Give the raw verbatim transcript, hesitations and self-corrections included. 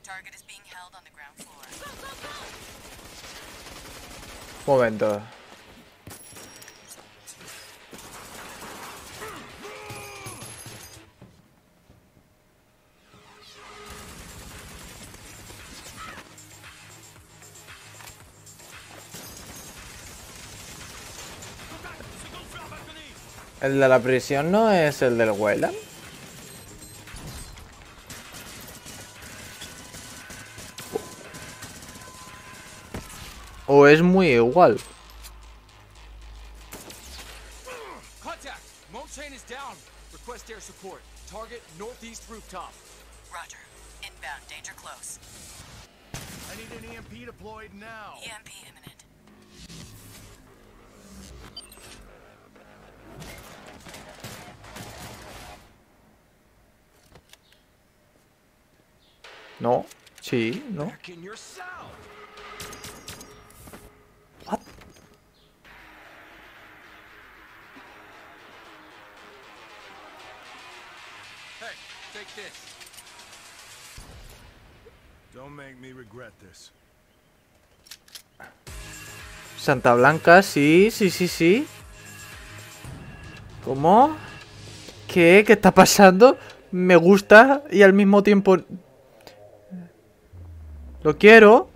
Momento. ¿El de la prisión no es el del Weyland? ¿O es muy igual? Contact! Mochain is down. Request air support. Target northeast rooftop. Roger. Inbound. Danger close. I need an E M P deployed now. E M P imminent. No. Sí, no. Back in your cell. What? Hey, take this. Don't make me regret this. Santa Blanca, sí, sí, sí, sí. ¿Cómo? ¿Qué? ¿Qué está pasando? Me gusta y al mismo tiempo... Lo quiero.